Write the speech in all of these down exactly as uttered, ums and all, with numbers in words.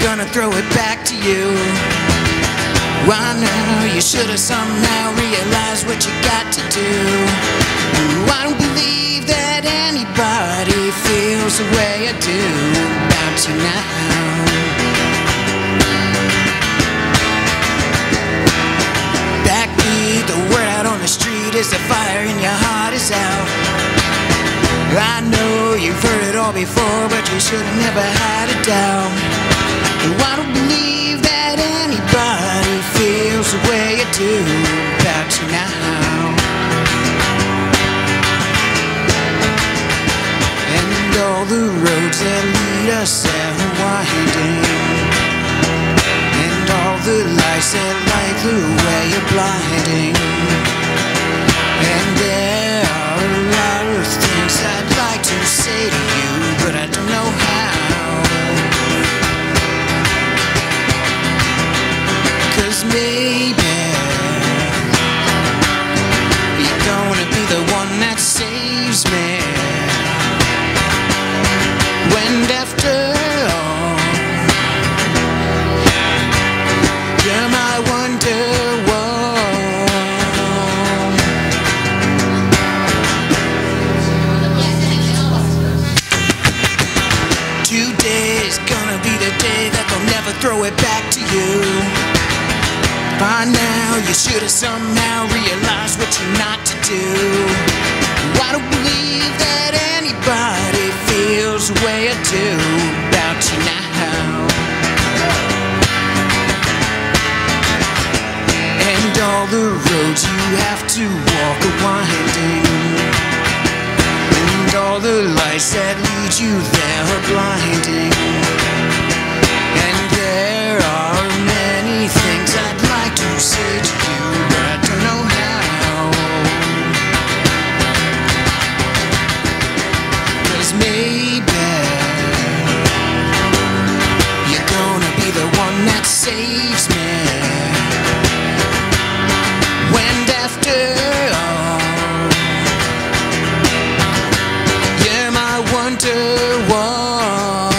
gonna throw it back to you. I know you should have somehow realized what you got to do. I don't believe that anybody feels the way I do about you now. Backbeat, the word out on the street is the fire in your heart is out. I know you've heard it all before, but you should have never had a doubt. I don't believe that anybody feels the way you do about you now. And all the roads that lead us are winding, and all the lights that light the way are blinding. And there are a lot of things I'd like to say to you, but I don't know how. 'Cause maybe you're gonna be the one that saves me, when after all you're my wonderwall. Today's gonna be the day that they'll never throw it back to you. By now you should have somehow realized what you're not to do. I don't believe that anybody feels the way I do about you now. And all the roads you have to walk are winding, and all the lights that lead you there are blinding. And there are many things I'd like to say to you, but I don't know how. 'Cause maybe you're gonna be the one that saves me, when after all you're my wonderwall.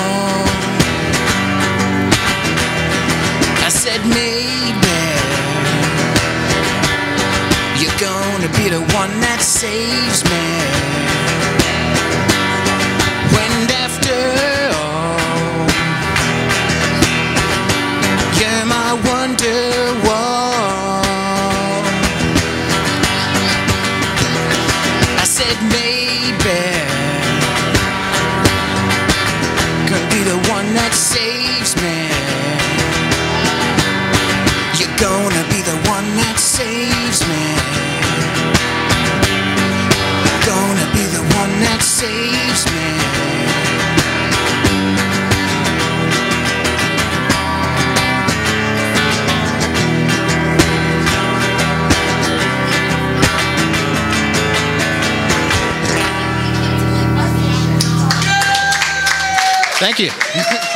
I said maybe you're gonna be the one that saves me, when after all you're my wonderwall. I said maybe gonna be the one that saves me. You're gonna be the one that saves me. You're gonna be the one that saves me. Thank you.